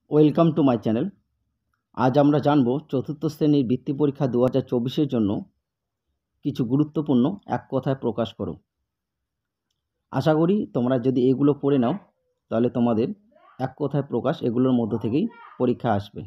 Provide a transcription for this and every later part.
Welcome to my channel. আজ আমরা জানব চতুর্থ শ্রেণীর বৃত্তি পরীক্ষা 2024-এর জন্য কিছু গুরুত্বপূর্ণ এক কথায় প্রকাশ করো। আশা করি তোমরা যদি এগুলো পড়ে নাও তাহলে তোমাদের এক কথায় প্রকাশ এগুলোর মধ্য থেকেই পরীক্ষা আসবে।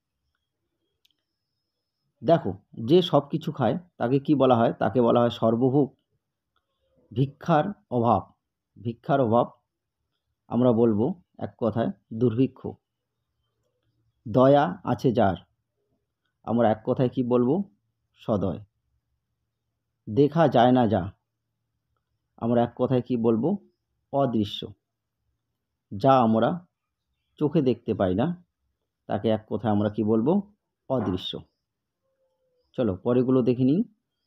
দেখো, যে সব কিছু খায় তাকে কি বলা হয়? তাকে বলা হয় সর্বভুক। ভিক্ষার অভাব, ভিক্ষার অভাব আমরা বলবো এক কথায় দুর্ভিক্ষ। দয়া আছে যার, আমরা এক কথায় কি বলবো? সদয়। দেখা যায় না যা, আমরা এক কথায় কি বলবো? অদৃশ্য। যা আমরা চোখে দেখতে পাই না তাকে এক কথায় আমরা কি বলবো? অদৃশ্য। চলো পরেরগুলো দেখে নিই।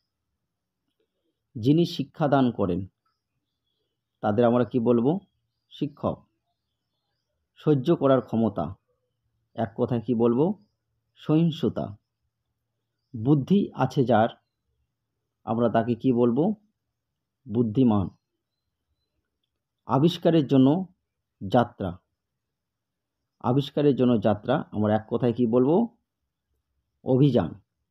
যিনি শিক্ষাদান করেন তাদের আমরা কি বলবো? শিক্ষক। সহ্য করার ক্ষমতা, এক কথায় কি বলবো? সহিষ্ণুতা। বুদ্ধি আছে যার, আমরা তাকে কি বলবো? বুদ্ধিমান। আবিষ্কারের জন্য যাত্রা, আবিষ্কারের জন্য যাত্রা আমরা এক কথায় কি বলবো? অভিযান।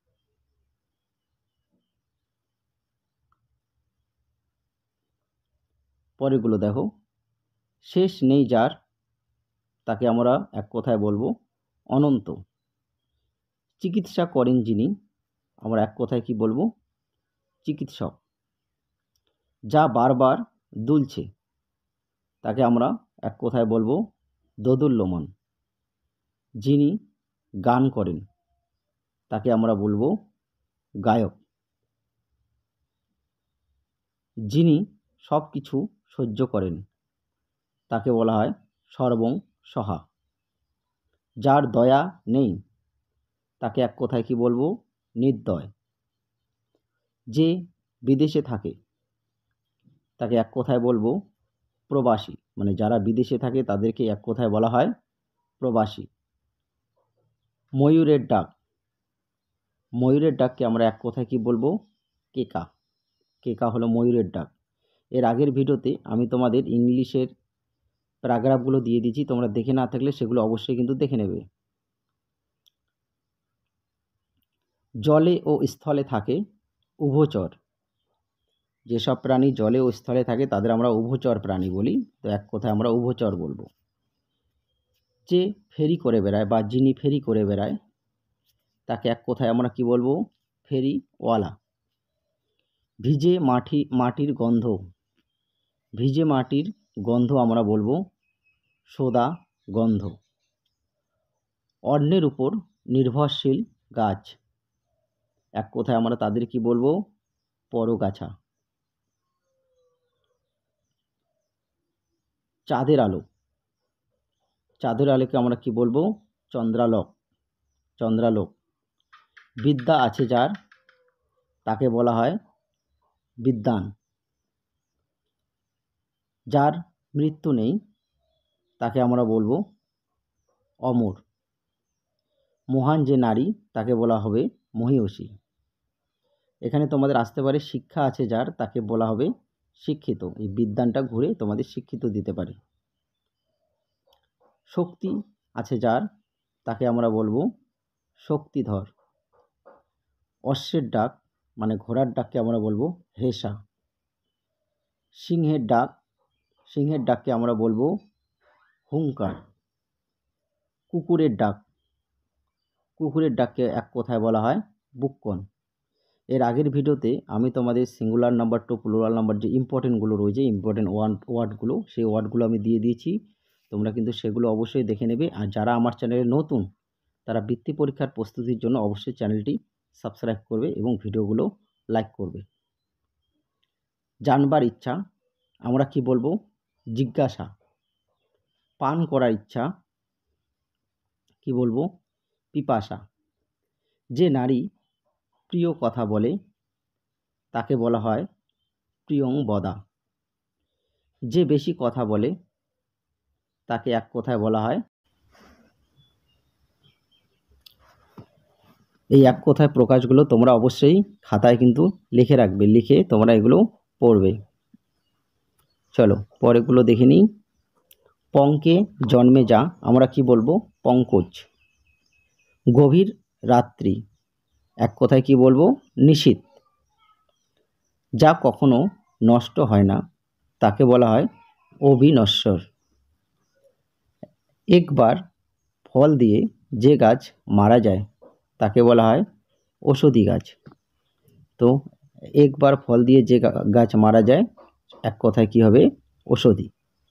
পরেরগুলো দেখো। শেষ নেই যার, তাকে আমরা এক কথায় বলবো অনন্ত। চিকিৎসা করেন যিনি, আমরা এক কথায় কি বলবো? চিকিৎসক। যা বারবার দুলছে তাকে আমরা এক কথায় বলবো দোদুল্যমান। যিনি গান করেন তাকে আমরা বলবো গায়ক। যিনি সব কিছু সহ্য করেন তাকে বলা হয় সর্বং সহা। যার দয়া নেই তাকে এক কথায় কি বলবো? নির্দয়। যে বিদেশে থাকে তাকে এক কথায় বলবো প্রবাসী, মানে যারা বিদেশে থাকে তাদেরকে এক কথায় বলা হয় প্রবাসী। ময়ূরের ডাক, ময়ূরের ডাককে আমরা এক কথায় কি বলবো? কেকা। কেকা হলো ময়ূরের ডাক। এর আগের ভিডিওতে আমি তোমাদের ইংলিশের প্যারাগ্রাফগুলো দিয়ে দিয়েছি, তোমরা দেখে না থাকলে সেগুলো অবশ্যই কিন্তু দেখে নেবে। জলে ও স্থলে থাকে উভচর। যেসব প্রাণী জলে ও স্থলে থাকে তাদের আমরা উভচর প্রাণী বলি, তো এক কথায় আমরা উভচর বলবো। যে ফেরি করে বেড়ায় বা যিনি ফেরি করে বেড়ায় তাকে এক কথায় আমরা কি বলবো? ফেরিওয়ালা। ভিজে মাটির গন্ধ, ভিজে মাটির গন্ধ আমরা বলবো সোদা গন্ধ। অন্যের উপর নির্ভরশীল গাছ, এক কথায় আমরা তাদের কি বলবো? পরগাছা। চাঁদের আলো, চাঁদের আলোকে আমরা কি বলবো? চন্দ্রালোক, চন্দ্রালোক। বিদ্যা আছে যার তাকে বলা হয় বিদ্বান। যার মৃত্যু নেই তাকে আমরা বলবো অমর। মহান যে নারী তাকে বলা হবে মহীয়সী। এখানে তোমাদের আসতে পারে শিক্ষা আছে যার তাকে বলা হবে শিক্ষিত। এই বিদ্বানটা ঘুরে তোমাদের শিক্ষিত দিতে পারে। শক্তি আছে যার তাকে আমরা বলবো শক্তিধর। অশ্বের ডাক মানে ঘোড়ার ডাককে আমরা বলবো হেসা। সিংহের ডাক, সিংহের ডাককে আমরা বলবো হুঙ্কার। কুকুরের ডাক, কুকুরের ডাককে এক কথায় বলা হয় বুক্কন। এর আগের ভিডিওতে আমি তোমাদের singular number to plural number যে ইম্পর্টেন্টগুলো রয়েছে, ইম্পর্টেন্ট ওয়ার্ডগুলো, সেই ওয়ার্ডগুলো আমি দিয়ে দিয়েছি। তোমরা কিন্তু সেগুলো অবশ্যই দেখে নেবে। আর যারা আমার চ্যানেলে নতুন তারা বৃত্তি পরীক্ষার প্রস্তুতির জন্য অবশ্যই চ্যানেলটি সাবস্ক্রাইব করবে এবং ভিডিওগুলো লাইক করবে। জানবার ইচ্ছা আমরা কি বলবো? জিজ্ঞাসা। পান করার ইচ্ছা কি বলবো? পিপাসা। যে নারী প্রিয় কথা বলে তাকে বলা হয় প্রিয়ংবদা। যে বেশি কথা বলে তাকে এক কথায় বলা হয়, এই এক কথায় প্রকাশগুলো তোমরা অবশ্যই খাতায় কিন্তু লিখে রাখবে, লিখে তোমরা এগুলো পড়বে। চলো পরেরগুলো দেখে নিই। পঙ্কে জন্মে যা আমরা কি বলবো? পঙ্কজ। গভীর রাত্রি এক কথায় কি বলবো? নিশীথ। যা কখনো নষ্ট হয় না তাকে বলা হয় অবিনশ্বর। একবার ফল দিয়ে যে গাছ মারা যায় তাকে বলা হয় ঔষধি গাছ। তো একবার ফল দিয়ে যে গাছ মারা যায় এক কথায় কি হবে? ঔষধি।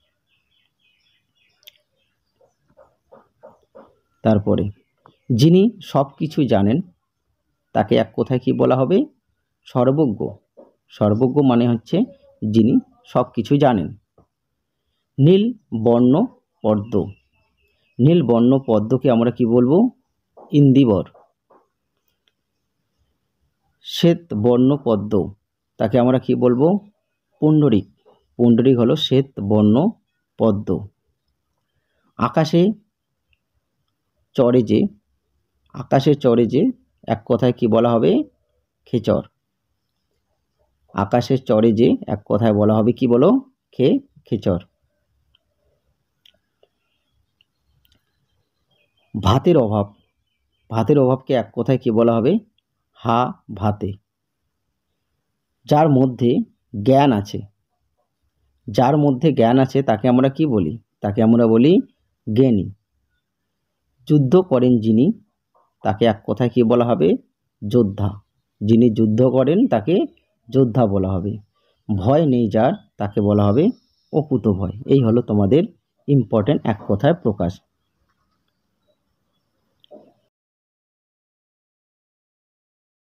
তারপরে যিনি সব কিছু জানেন তাকে এক কথায় কি বলা হবে? সর্বজ্ঞ। সর্বজ্ঞ মানে হচ্ছে যিনি সব কিছু জানেন। নীল বর্ণ পদ্ম। নীল বর্ণ পদ্মকে আমরা কি বলবো? ইন্দিবর। শ্বেত বর্ণ পদ্ম তাকে আমরা কি বলবো? পুণ্ডরিক। পুণ্ডরিক হলো শ্বেত বর্ণ পদ্ম। আকাশে চড়ে যে এক কথায় কি বলা হবে? খেচর। আকাশে চড়ে যে এক কথায় বলা হবে কি বলো? খেচর। ভাতের অভাব। ভাতের অভাবকে এক কথায় কি বলা হবে? হা ভাতে। যার মধ্যে জ্ঞান আছে, যার মধ্যে জ্ঞান আছে তাকে আমরা কি বলি? তাকে আমরা বলি জ্ঞানী। যুদ্ধ করেন যিনি তাকে এক কথায় কি বলা হবে? যোদ্ধা। যিনি যুদ্ধ করেন তাকে যোদ্ধা বলা হবে। ভয় নেই যার তাকে বলা হবে অকুতোভয়। এই হলো তোমাদের ইম্পর্টেন্ট এক কথায় প্রকাশ।